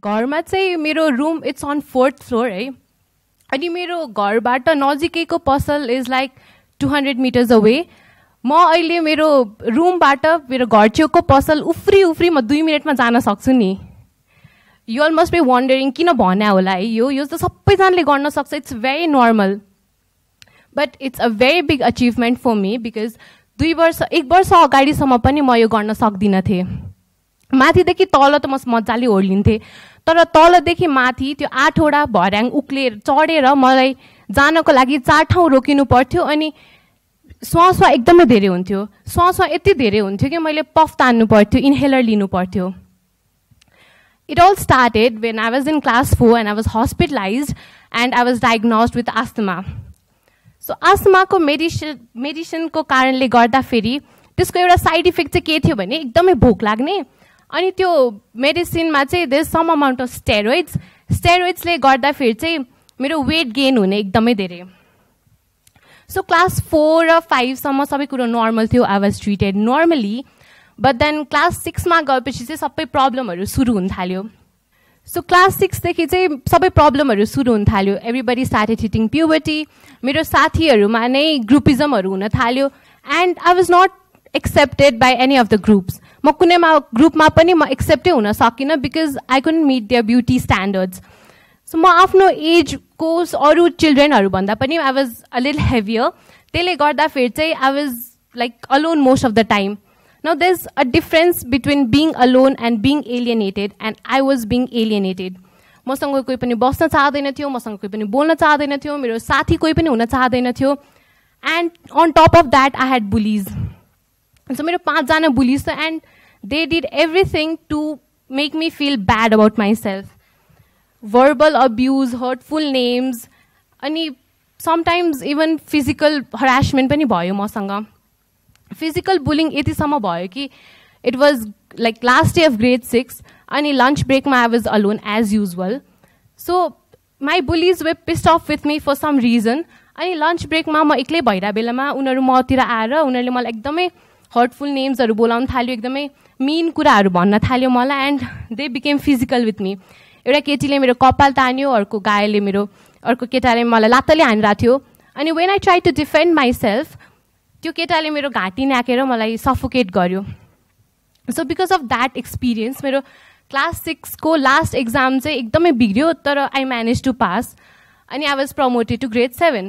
घरमा चाहिँ मेरो room it's on 4th floor है, अनि मेरो घरबाट नजिकैको पसल इज लाइक 200 मिटर्स अवे। म अहिले मेरो रुमबाट मेरो घर छेउको पसल उफ्री म 2 मिनटमा जान सक्छु नि। You all must be wondering किन भन्या होला है, यो त सबैजनाले गर्न सक्छ, it's very normal, but it's a very big achievement for me because 1 वर्ष अगाडिसम्म पनि म यो गर्न सक्दिनँ थिएँ। माथिदेखि तल त म मजाले ओर्लिन्थेँ, तर तलदेखि माथि त्यो 8वटा भर्याङ उक्लेर चढेर मलाई जानको लागि 4 ठाउँ रोकिनु पर्थ्यो, अनि श्वास एकदमै धेरै हुन्थ्यो। श्वास यति धेरै हुन्थ्यो कि मैले पफ तान्नु पर्थ्यो, इन्हेलर लिनु पर्थ्यो। It all started when I was in class 4 and I was hospitalized and I was diagnosed with asthma. So asthma को मेडिसिन को कारणले गर्दा फेरि त्यसको एउटा साइड इफेक्ट चाहिँ के थियो भने एकदमै भोक लाग्ने, अनि त्यो मेडिसिनमा चाहिँ देयर सम अमाउन्ट अफ स्टेरोइड्सले गर्दा फेरि चाहिँ मेरो वेट गेन हुने एकदमै धेरै। सो क्लास 4 र 5 सम्म सबै कुरो नर्मल थियो, I was treated normally, but then class 6 मा गएपछि चाहिँ सबै प्रब्लमहरू सुरु हुन थाल्यो। सो क्लास 6 देखि चाहिँ सबै प्रब्लमहरू सुरु हुन थाल्यो। एभ्रीबडी स्टार्टेड हिटिङ प्युबर्टी, मेरो साथीहरूमा नै ग्रुपिजमहरू हुन थाल्यो, and I was not accepted by any of the groups. म कुनैमा ग्रुपमा पनि म एक्सेप्टै हुन सकिनँ because I couldn't meet their beauty standards. So म आफ्नो एजको अरू चिल्ड्रेनहरू भन्दा पनि I was a little heavier, त्यसले गर्दा फेरि चाहिँ I was like alone most of the time. Now there's a difference between being alone and being alienated, and I was being alienated. मसँग कोही पनि बस्न चाहदैन थियो, मसँग कोही पनि बोल्न चाहदैन थियो, मेरो साथी कोही पनि हुन चाहदैन थियो, and on top of that I had bullies. So मेरो 5 जना bullies थियो, and they did everything to make me feel bad about myself. Verbal abuse, hurtful names, अनि sometimes even physical harassment पनि भयो मसँग। फिजिकल बुलिङ यतिसम्म भयो कि it was like last day of grade 6 अनि लन्च ब्रेकमा I was alone as usual. So my bullies were pissed off with me for some reason, अनि लन्च ब्रेकमा म एक्लै भइरहेको बेलामा उनीहरू मतिर आएर उनीहरूले मलाई एकदमै हर्टफुल नेम्सहरू बोलाउन थाल्यो, एकदमै मिन कुराहरू भन्न थाल्यो मलाई, and they became physical with me. एउटा केटीले मेरो कपाल तान्यो, अर्को केटाले मलाई लात्तले हानिरहेको थियो, अनि when I try to defend myself त्यो केटाले मेरो घाँटी न्याकेर मलाई सफोकेट गर्यो। So because of that experience मेरो क्लास 6 को लास्ट एक्जाम चाहिँ एकदमै बिग्रियो, तर आई म्यानेज टु पास, अनि I was promoted to grade 7।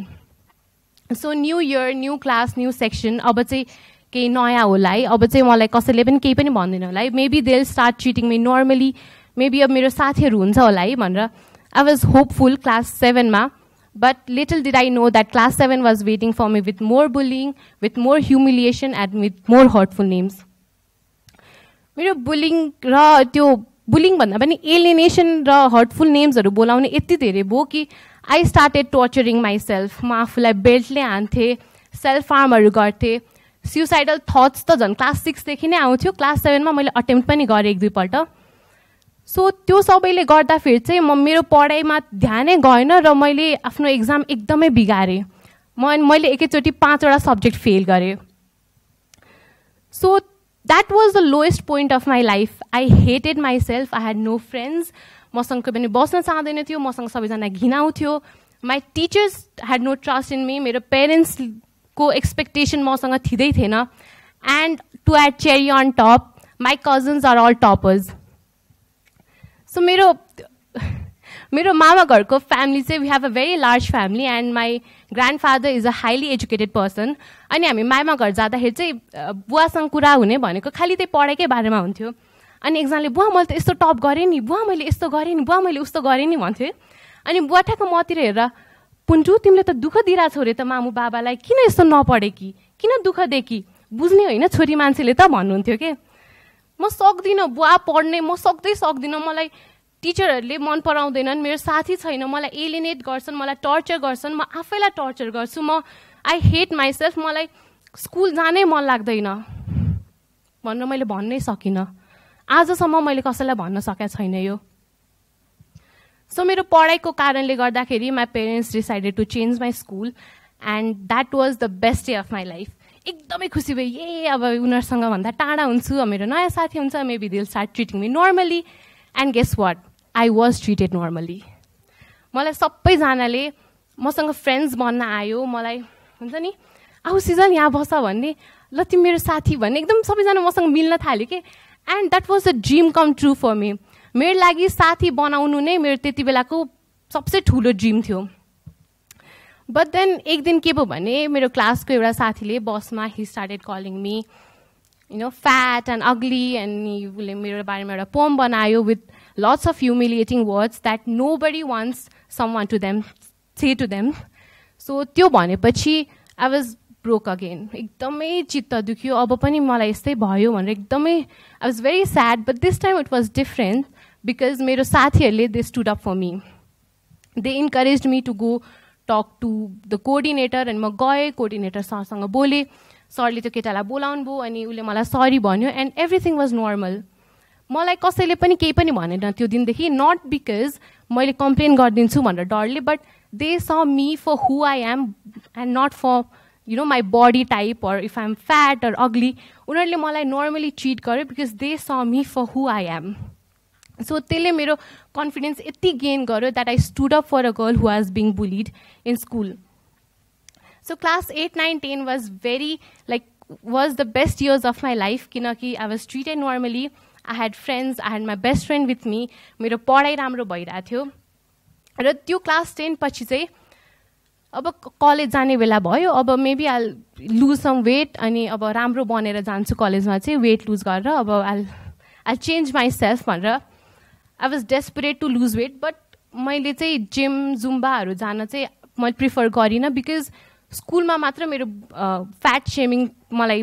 So new year, new class, new section, अब चाहिँ केही नयाँ होला है, अब चाहिँ मलाई कसैले पनि केही पनि भन्दैन होला है, maybe they will start treating me normally, maybe अब मेरो साथीहरू हुन्छ होला है भनेर आई वाज होपफुल क्लास 7 मा। But little did I know that class 7 was waiting for me with more bullying, with more humiliation, and with more hurtful names. मेरो bullying र त्यो बुलिङ भन्दा पनि एलिनेसन र हर्टफुल नेम्सहरू बोलाउने यति धेरै भयो कि आई स्टार्टेड टर्चरिङ माइसेल्फ। म आफूलाई बेल्टले हान्थेँ, सेल्फ हार्महरू गर्थेँ, सुसाइडल थट्स त झन् क्लास 6 देखि नै आउँथ्यो। क्लास 7 मा मैले अटेम्प्ट पनि गरेँ 1-2 पल्ट। सो त्यो सबैले गर्दा फेरि चाहिँ मेरो पढाइमा ध्यानै गएन र मैले आफ्नो एक्जाम एकदमै बिगारेँ। मैले एकैचोटि 5वटा सब्जेक्ट फेल गरेँ। So that was the lowest point of my life. I hated myself, I had no friends, मसँग कोही पनि बस्न चाहँदैन थियो, मसँग सबैजना घिनाउँथ्यो। My teachers had no trust in me, मेरो पेरेन्ट्सको एक्सपेक्टेसन मसँग थिँदै थिएन, and to add cherry on top my cousins are all toppers. So मेरो मामा घरको फ्यामिली चाहिँ we have a very large family, and my grandfather is a highly educated person. अनि हामी मामा घर जाँदाखेरि चाहिँ बुवासँग कुरा हुने भनेको खालि त्यही पढाइकै बारेमा हुन्थ्यो। अनि एकजनाले बुवा मैले त यस्तो टप गरेँ नि, बुवा मैले यस्तो गरेँ नि, बुवा मैले उस्तो गरेँ नि भन्थेँ। अनि बुवा ठ्याक्क मतिर हेरेर, पुन्टु तिमीले त दुःख दिइरहेछौ अरे त मामु बाबालाई, किन यस्तो नपढे कि, किन दुःख दे कि, बुझ्ने होइन छोरी मान्छेले त भन्नुहुन्थ्यो के। म सक्दिनँ बुवा पढ्ने, म सक्दिनँ, मलाई टिचरहरूले मन पराउँदैनन्, मेरो साथी छैन, मलाई एलिनेट गर्छन्, मलाई टर्चर गर्छन्, म आफैलाई टर्चर गर्छु, म आई हेट माइसेल्फ, मलाई स्कुल जानै मन लाग्दैन भनेर मैले भन्नै सकिनँ। आजसम्म मैले कसैलाई भन्न सकेको छैन यो। सो मेरो पढाइको कारणले गर्दाखेरि my parents decided to change my school, and that was the best day of my life. एकदमै खुसी भएँ, ए अब उनीहरूसँग भन्दा टाढा हुन्छु, मेरो नयाँ साथी हुन्छ, maybe they will start treating me normally. And guess what, I was treated normally. मलाई सबैजनाले मसँग फ्रेन्ड्स बन्न आयो, मलाई हुन्छ नि आऊ सिजल यहाँ बस भन्ने, ल तिमी मेरो साथी भन्ने, एकदम सबैजना मसँग मिल्न थाल्यो कि. And that was a dream come true for me. मेरो लागि साथी बनाउनु नै मेरो त्यति बेलाको सबसे ठुलो ड्रिम थियो. बट देन एक दिन के भयो भने मेरो क्लासको एउटा साथीले बसमा he started calling me fat and ugly, and उसले मेरो बारेमा एउटा पोम बनायो with lots of humiliating words that nobody wants someone to them say to them. So त्यो भनेपछि I was broke again. एकदमै चित्त दुख्यो, अब पनि मलाई यस्तै भयो भनेर एकदमै I was very sad, but this time it was different because मेरो साथीहरूले they stood up for me. They encouraged me to go talk to the coordinator, and म गएँ coordinator सरसँग बोलेँ. सरले त्यो केटालाई बोलाउनु भयो अनि उसले मलाई सरी भन्यो, and everything was normal. मलाई कसैले पनि केही पनि भनेन त्यो दिनदेखि, नट बिकज मैले कम्प्लेन गरिदिन्छु भनेर डरले, but they saw me for who I am and not for my body type or if I am fat or ugly. उनीहरूले मलाई नर्मली ट्रिट गर्यो because they saw me for who I am. So त्यसले मेरो confidence यति gain गर्यो that I stood up for a girl who was being bullied in school. So class 8, 9, 10 was very was the best years of my life किनकि I was treated normally. I had friends, I had my best friend with me. मेरो पढाइ राम्रो भइरहेको थियो. र त्यो class 10 पछि चाहिँ अब कलेज जाने बेला भयो, अब maybe I lose some weight, अनि अब राम्रो बनेर जान्छु कलेजमा चाहिँ वेट लुज गरेर, अब आई चेन्ज माई सेल्फ भनेर I was desperate to lose weight. But मैले चाहिँ जिम जुम्बाहरू जान चाहिँ मैले प्रिफर गरिनँ बिकज स्कुलमा मात्र मेरो फ्याट सेमिङ मलाई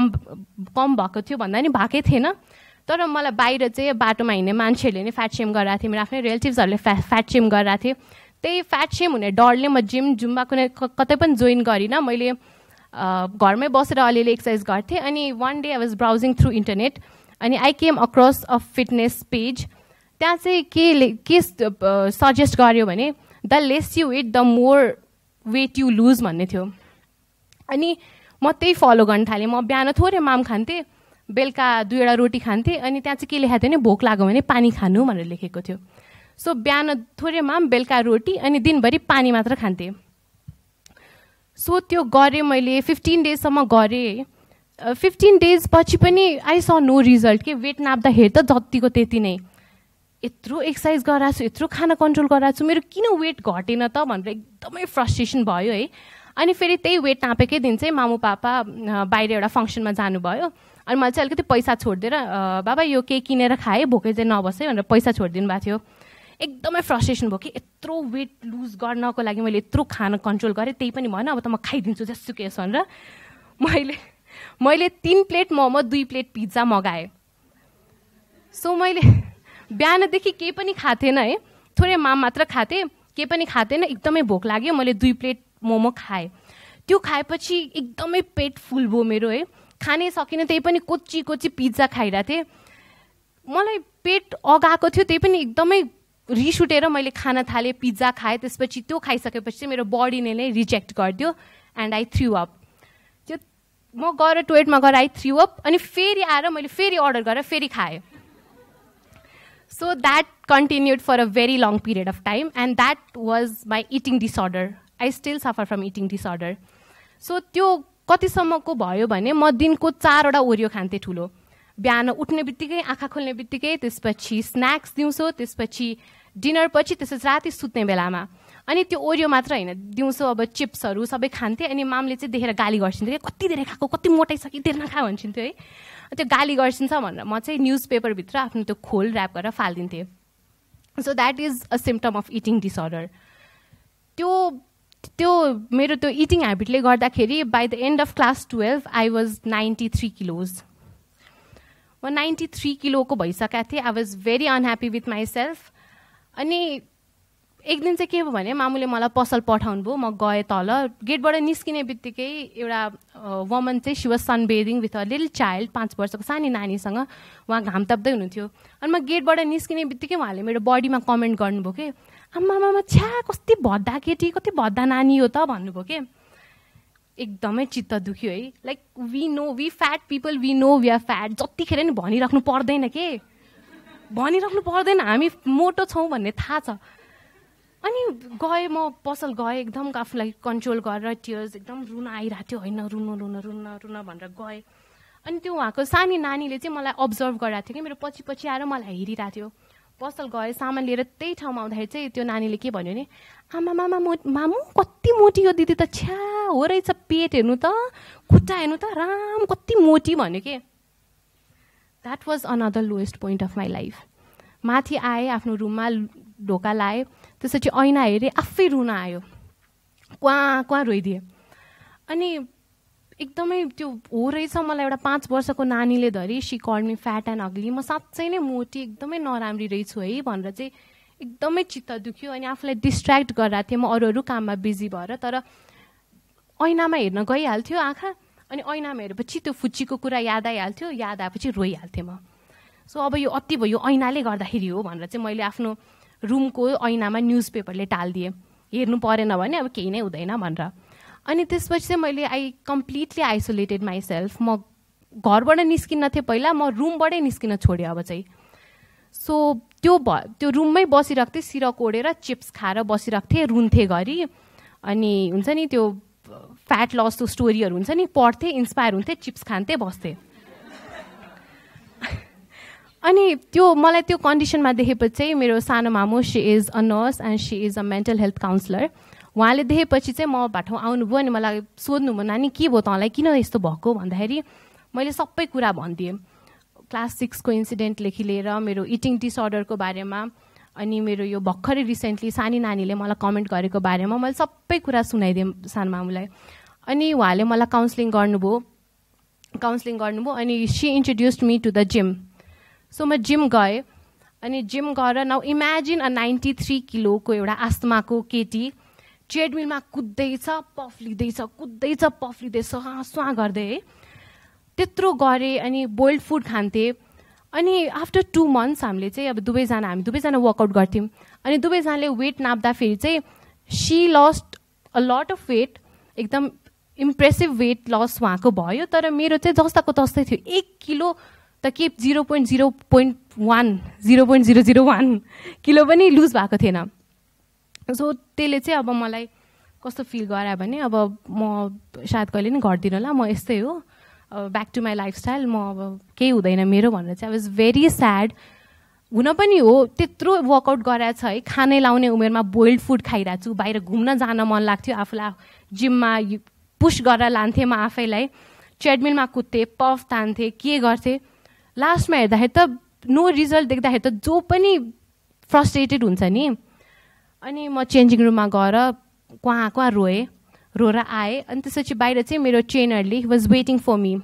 कम भएको थियो भन्दा नि भएकै थिएन. तर मलाई बाहिर चाहिँ बाटोमा हिँड्ने मान्छेहरूले नै फ्याट सेम गरिरहेको थिएँ, मेरो आफ्नै रिलेटिभ्सहरूले फ्याट सेम गरिरहेको थिएँ. त्यही फ्याट सेम हुने डरले म जिम जुम्बा कुनै कतै पनि जोइन गरिनँ. मैले घरमै बसेर अलिअलि एक्सर्साइज गर्थेँ. अनि one day I was browsing through internet, अनि I came across a fitness page. त्यहाँ चाहिँ के सजेस्ट गर्यो भने the less you weight the more weight you lose भन्ने थियो. अनि म त्यही फलो गर्न थालेँ. म बिहान थोरै माम खान्थेँ, बेलुका 2वटा रोटी खान्थेँ, अनि त्यहाँ चाहिँ के लेखेको थियो भने भोक लाग्यो भने पानी खानु भनेर लेखेको थियो. सो बिहान थोरै माम, बेलुका रोटी, अनि दिनभरि पानी मात्र खान्थेँ. सो त्यो गरेँ मैले 15 डेजसम्म गरेँ. 15 डेज पछि पनि आई स नो रिजल्ट. के वेट नाप्दाखेरि त जतिको त्यति नै. यत्रो एक्सर्साइज गराएको छु, यत्रो खाना कन्ट्रोल गराएको छु, मेरो किन वेट घटेन त भनेर एकदमै फ्रस्ट्रेसन भयो है. अनि फेरि त्यही वेट नापेकै दिन चाहिँ मामु पापा बाहिर एउटा फङ्सनमा जानुभयो. अनि मैले चाहिँ अलिकति पैसा छोडिदिएर बाबा यो केही किनेर खाएँ, भोकै चाहिँ नबस् है भनेर पैसा छोडिदिनु भएको थियो. एकदमै फ्रस्ट्रेसन भयो कि यत्रो वेट लुज गर्नको लागि मैले यत्रो खाना कन्ट्रोल गरेँ, त्यही पनि भएन, अब त म खाइदिन्छु जसुकै भनेर मैले 3 प्लेट मोमो 2 प्लेट पिज्जा मगाएँ. सो मैले बिहानदेखि केही पनि खाथेन है, थोरै माम मात्र खाथेँ, केही पनि खाथेन. एकदमै भोक लाग्यो, मैले 2 प्लेट मोमो खाएँ. त्यो खाएपछि एकदमै पेट फुल भयो मेरो है, खानै सकिनँ. त्यही पनि कोची पिज्जा खाइरहेको थिएँ. मलाई पेट अगाएको थियो, त्यही पनि एकदमै रिस उठेर मैले खान थालेँ, पिज्जा खाएँ. त्यसपछि त्यो खाइसकेपछि चाहिँ मेरो बडीले नै रिजेक्ट गरिदियो एन्ड आई थ्रु अप. त्यो म गएर टोयलेटमा गएर आई थ्रु अप, अनि फेरि आएर मैले फेरि अर्डर गरेर फेरि खाएँ. So that continued for a very long period of time, and that was my eating disorder. I still suffer from eating disorder. So त्यो कतिसम्मको भयो भने म दिनको 4वटा ओरियो खान्थेँ ठुलो. बिहान उठ्ने बित्तिकै, आँखा खोल्ने बित्तिकै, त्यसपछि स्न्याक्स दिउँसो, त्यसपछि डिनर पछि, त्यसपछि राति सुत्ने बेलामा. अनि त्यो ओरियो मात्र होइन, दिउँसो अब चिप्सहरू सबै खान्थेँ. अनि मामले चाहिँ देखेर गाली गर्छिन्थ्यो, कति धेरै खाएको, कति मोटाइसक्यो, धेरै नखा भन्छिन्थ्यो है. त्यो गाली गर्छिन्छ भनेर म चाहिँ न्युज पेपरभित्र आफ्नो त्यो खोल ऱ्याप गरेर फालिदिन्थेँ. So that is a symptom of eating disorder. त्यो मेरो त्यो इटिङ ह्याबिटले गर्दाखेरि by the end of class 12 I was 93 kilos. म 93 किलोको भइसकेको थिएँ. I was very unhappy with my self. अनि एक दिन चाहिँ के भयो भने मामुले मलाई पसल पठाउनु भयो. म गएँ तल, गेटबाट निस्किने बित्तिकै एउटा वुमन चाहिँ she was sunbathing with a little child, 5 वर्षको सानी नानीसँग. उहाँ घाम ताप्दै हुनुहुन्थ्यो. अनि म गेटबाट निस्किने बित्तिकै उहाँले मेरो बडीमा कमेन्ट गर्नुभयो कि आमामा छ्या कति भद्दा केटी, कति भद्दा नानी हो त भन्नुभयो कि. एकदमै चित्त दुख्यो है. Like we fat people, we know we are fat, जतिखेर नि भनिराख्नु पर्दैन के. भनिराख्नु पर्दैन हामी मोटो छौँ भन्ने थाहा छ। अनि गएँ म पसल गएँ, एकदम आफूलाई कन्ट्रोल गरेर टियर्स एकदम रुन आइरहेको थियो, होइन रुन रुन रुन रुन भनेर गएँ। अनि त्यो उहाँको सानी नानीले चाहिँ मलाई अब्जर्भ गरिरहेको थियो कि मेरो पछि पछि आएर मलाई हेरिरहेको थियो। पसल गएँ, सामान लिएर त्यही ठाउँमा आउँदाखेरि चाहिँ त्यो नानीले के भन्यो भने, आमा मामा मामु कति मोटी हो दिदी त, छ्या हो रहेछ, पेट हेर्नु त, खुट्टा हेर्नु त, राम कति मोटी भन्यो के। That was another lowest point of my life. माथि आएँ, आफ्नो रुममा ढोका लाएँ, त्यसपछि ऐना हेरेँ, आफै रुन आयो, क्वाँ रोइदिएँ। अनि एकदमै त्यो हो रहेछ, मलाई एउटा 5 वर्षको नानीले धरि she called me fat and ugly, म साँच्चै नै मोटी एकदमै नराम्री रहेछु है भनेर चाहिँ एकदमै चित्त दुख्यो। अनि आफूलाई डिस्ट्र्याक्ट गरिरहेको थिएँ म अरू अरू काममा बिजी भएर, तर ऐनामा हेर्न गइहाल्थ्यो आँखा, अनि ऐनामा हेरेपछि त्यो फुच्चीको कुरा याद आइहाल्थ्यो, याद आएपछि रोइहाल्थेँ म। सो अब यो अति भयो, ऐनाले गर्दाखेरि हो भनेर चाहिँ मैले आफ्नो रुमको ऐनामा न्युज पेपरले टालिदिएँ, हेर्नु परेन भने अब केही नै हुँदैन भनेर। अनि त्यसपछि चाहिँ मैले कम्प्लिटली आइसोलेटेड माइसेल्फ। म घरबाट निस्किन थिएँ पहिला, म रुमबाटै निस्किन छोडेँ अब चाहिँ। सो त्यो रुममै बसिरहेको थिएँ, सिर कोडेर चिप्स खाएर बसिरहेको थिएँ, रुन्थेँ घरि। अनि हुन्छ नि त्यो फ्याट लसको स्टोरीहरू हुन्छ नि, पढ्थेँ, इन्सपायर हुन्थेँ, चिप्स खान्थेँ, बस्थेँ। अनि त्यो मलाई त्यो कन्डिसनमा देखेपछि चाहिँ मेरो सानो मामु, she is a nurse and she is a mental health counsellor, उहाँले देखेपछि चाहिँ म बाटो आउनुभयो। अनि मलाई सोध्नुभयो, नानी के भयो तँलाई, किन यस्तो भएको भन्दाखेरि मैले सबै कुरा भनिदिएँ, क्लास 6 को इन्सिडेन्टदेखि लिएर मेरो इटिङ डिसअर्डरको बारेमा, अनि मेरो यो भर्खरै रिसेन्टली सानी नानीले मलाई कमेन्ट गरेको बारेमा मैले सबै कुरा सुनाइदिएँ सानो मामुलाई। अनि उहाँले मलाई काउन्सिलिङ गर्नुभयो। अनि she introduced me to the gym. So म जिम गएँ, अनि जिम गएर नाउ इमेजिन अ 93 किलोको एउटा आस्थमाको केटी ट्रेडमिलमा कुद्दैछ, पफ लिँदैछ, स्वाँ गर्दै है, त्यत्रो गरेँ। अनि बोइल्ड फुड खान्थेँ। अनि आफ्टर 2 मन्थ्स हामी दुवैजना वर्कआउट गर्थ्यौँ। अनि दुवैजनाले वेट नाप्दाखेरि चाहिँ she lost a lot of weight, एकदम इम्प्रेसिभ वेट लस उहाँको भयो, तर मेरो चाहिँ जस्ताको तस्तै थियो। 1 किलो त के 0.001 किलो पनि लुज भएको थिएन। सो त्यसले चाहिँ अब मलाई कस्तो फिल गरायो भने अब म सायद कहिले नि गर्दिनँ होला, म यस्तै हो, ब्याक टु माई लाइफस्टाइल, म अब केही हुँदैन मेरो भनेर चाहिँ आई वाज भेरी स्याड। हुन पनि हो, त्यत्रो वर्कआउट गराएको छ है, खानै लाउने उमेरमा बोइल्ड फुड खाइरहेको छु, बाहिर घुम्न जान मन लाग्थ्यो, आफूलाई जिममा पुस गरेर लान्थेँ म आफैलाई, ट्रेडमिलमा कुद्थेँ, पफ तान्थेँ, के गर्थेँ। लास्टमा हेर्दाखेरि त नो रिजल्ट देख्दाखेरि त जो पनि फ्रस्ट्रेटेड हुन्छ नि। अनि म चेन्जिङ रुममा गएर क्वाँ रोएर आएँ। अनि त्यसपछि बाहिर चाहिँ मेरो ट्रेनरले he was waiting for me.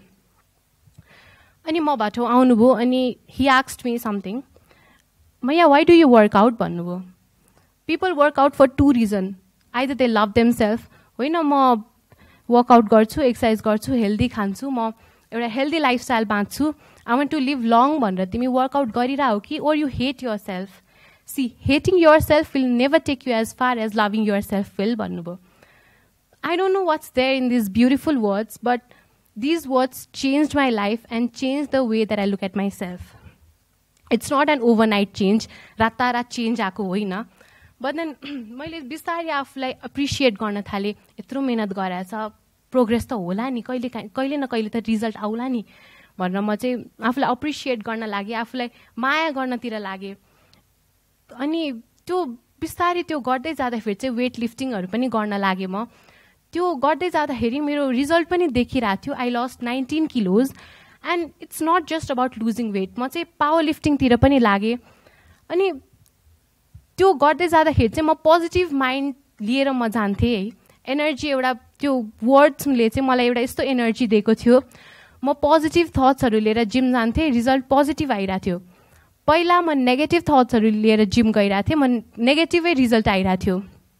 अनि म बाटो आउनुभयो, अनि हि आस्क्ड मी समथिङ, मैया वाइ डु यु वर्कआउट भन्नुभयो। People workout for 2 reason, either they love themselves, होइन म वर्कआउट गर्छु, एक्सर्साइज गर्छु, हेल्दी खान्छु, म एउटा हेल्दी लाइफस्टाइल बाँच्छु, I want to live long भनेर तिमी वर्कआउट गरिरह कि, or you hate your self. See hating your self will never take you as far as loving your self will भन्नुभयो। I don't know what's there in these beautiful words, but these words changed my life and changed the way that I look at myself. It's not an overnight change, रातारात change आएको होइन, but then मैले बिस्तारै आफूलाई appreciate गर्न थालेँ, यत्रो मेहनत गराएछ, प्रोग्रेस त होला नि, कहिले न कहिले त रिजल्ट आउला नि भनेर म चाहिँ आफूलाई एप्रिसिएट गर्न लागेँ, आफूलाई माया गर्नतिर लागेँ। अनि त्यो बिस्तारै त्यो गर्दै जाँदाखेरि चाहिँ वेट लिफ्टिङहरू पनि गर्न लागेँ म। त्यो गर्दै जाँदाखेरि मेरो रिजल्ट पनि देखिरहेको थियो। I lost 19 kilos and it's not just about losing weight, म चाहिँ पावर लिफ्टिङतिर पनि लागेँ। अनि त्यो गर्दै जाँदाखेरि चाहिँ म पोजिटिभ माइन्ड लिएर म जान्थेँ है, एनर्जी एउटा त्यो वर्ड्सले चाहिँ मलाई एउटा यस्तो एनर्जी दिएको थियो। म पोजिटिभ थट्सहरू लिएर जिम जान्थेँ, रिजल्ट पोजिटिभ आइरहेको थियो। पहिला म नेगेटिभ थट्सहरू लिएर जिम गइरहेको थिएँ, म नेगेटिभै रिजल्ट आइरहेको थियो।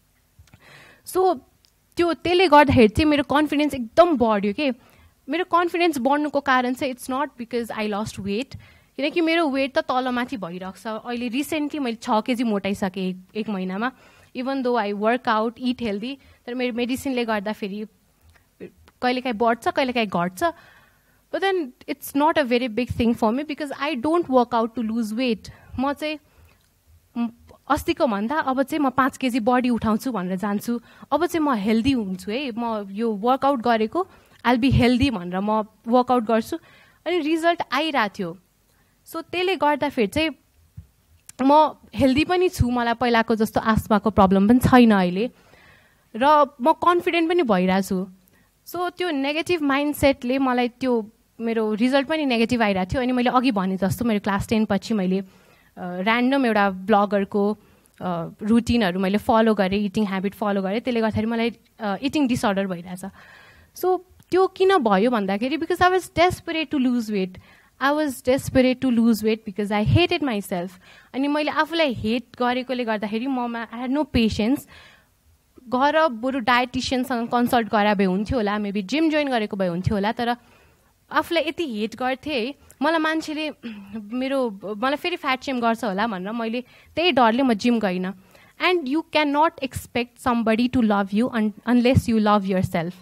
सो त्यसले गर्दाखेरि चाहिँ मेरो कन्फिडेन्स एकदम बढ्यो के। मेरो कन्फिडेन्स बढ्नुको कारण चाहिँ it's not because I lost weight, किनकि मेरो वेट त तलमाथि भइरहेको छ। अहिले रिसेन्टली मैले 6 केजी मोटाइसकेँ एक महिनामा, even though I workout it healthy, तर मेरो मेडिसिनले गर्दाखेरि कहिलेकाहीँ बढ्छ कहिलेकाहीँ घट्छ। But then it's not a very big thing for me because I don't work out to lose weight. म चाहिँ अस्तिको भन्दा अब चाहिँ म 5 केजी बडी उठाउँछु भनेर जान्छु, अब चाहिँ म हेल्दी हुन्छु है, म यो वर्कआउट गरेको आइल बी हेल्दी भनेर म वर्कआउट गर्छु, अनि रिजल्ट आइरहेको थियो। सो त्यसले गर्दाखेरि चाहिँ म हेल्दी पनि छु, मलाई पहिलाको जस्तो आस्थमाको प्रब्लम पनि छैन अहिले, र म कन्फिडेन्ट पनि भइरहेको छु। सो त्यो नेगेटिभ माइन्डसेटले मलाई त्यो मेरो रिजल्ट पनि नेगेटिभ आइरहेको थियो। अनि मैले अघि भने जस्तो मेरो क्लास 10 पछि मैले ऱ्यान्डम एउटा ब्लगरको रुटिनहरू मैले फलो गरेँ, इटिङ ह्याबिट फलो गरेँ, त्यसले गर्दाखेरि मलाई इटिङ डिसअर्डर भइरहेछ। सो त्यो किन भयो भन्दाखेरि because I was desperate to lose weight, I was desperate to lose weight because I hated myself. अनि मैले आफूलाई हेट गरेकोले गर्दाखेरि ममा आई ह्याड नो पेसेन्स। गएर बरु डायटिसियनसँग कन्सल्ट गरा भए हुन्थ्यो होला, मेबी जिम जोइन गरेको भए हुन्थ्यो होला, तर आफूलाई यति हेट गर्थेँ मलाई मान्छेले मलाई फेरि फ्याट सेम गर्छ होला भनेर मैले त्यही डरले म जिम गइनँ। And you can not expect somebody to love you unless you love your self.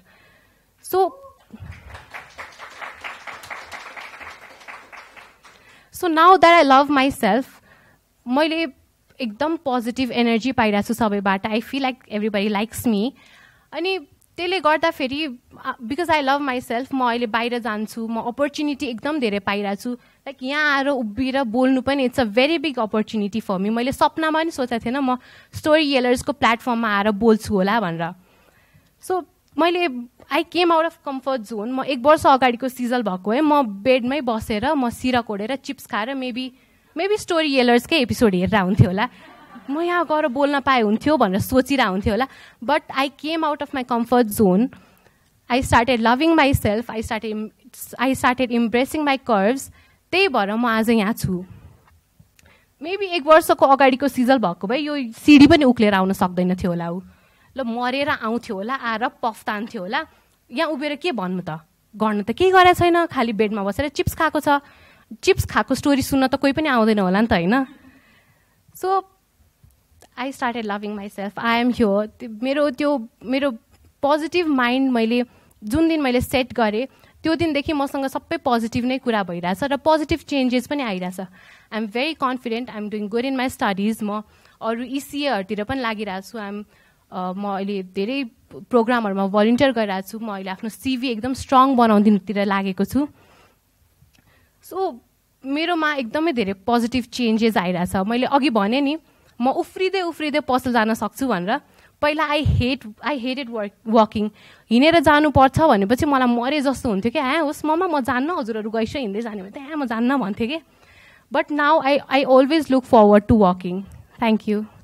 So now that I love my self, मैले एकदम पोजिटिभ एनर्जी पाइरहेको छु सबैबाट। I feel like everybody likes me. अनि त्यसले गर्दाखेरि because I love my self म अहिले बाहिर जान्छु, म अपर्च्युनिटी एकदम धेरै पाइरहेको छु। लाइक यहाँ आएर उभिएर बोल्नु पनि it's a very big opportunity for me. मैले सपनामा पनि सोचेको थिएन म स्टोरी येलर्सको प्लेटफर्ममा आएर बोल्छु होला भनेर। सो मैले I came out of comfort zone. म 1 वर्ष अगाडिको सिजल भएको है, म बेडमै बसेर म सिरा कोडेर चिप्स खाएर मेबी स्टोरी येलर्सकै एपिसोड हेरेर हुन्थ्यो होला, म यहाँ गएर बोल्न पाए हुन्थ्यो भनेर सोचिरहेको हुन्थ्यो होला। But I came out of my comfort zone, I started loving my self, I started impressing my curves. त्यही भएर म आज यहाँ छु। मेबी 1 वर्षको अगाडिको सिजल भएको भए यो सिडी पनि उक्लेर आउन सक्दैन थियो होला, ऊ ल मरेर आउँथ्यो होला, आएर पफ तान्थ्यो होला। यहाँ उभिएर के भन्नु त, गर्नु त केही गरेको छैन, खालि बेडमा बसेर चिप्स खाएको छ। चिप्स खाएको स्टोरी सुन्न त कोही पनि आउँदैन होला नि त होइन। So I started loving my self, I am here. मेरो पोजिटिभ माइन्ड मैले जुन दिन मैले सेट गरेँ त्यो दिनदेखि मसँग सबै पोजिटिभ नै कुरा भइरहेछ र पोजिटिभ चेन्जेस पनि आइरहेछ। I am very confident, I am doing good in my studies. म अरू इसिएहरूतिर पनि लागिरहेको छु। म अहिले धेरै प्रोग्रामहरूमा भलिन्टियर गरिरहेको छु। म अहिले आफ्नो सिभी एकदम स्ट्रङ बनाउनुतिर लागेको छु। सो मेरोमा एकदमै धेरै पोजिटिभ चेन्जेस आइरहेछ। मैले अघि भने नि म उफ्रिँदै पसल जान सक्छु भनेर। पहिला आई हेटेड वकिङ, हिँडेर जानुपर्छ भनेपछि मलाई मरे जस्तो हुन्थ्यो कि होस् ममा म जान्न, हजुरहरू गइसो हिँड्दै जाने भने म जान्न भन्थेँ कि। But now I always look forward to walking. Thank you.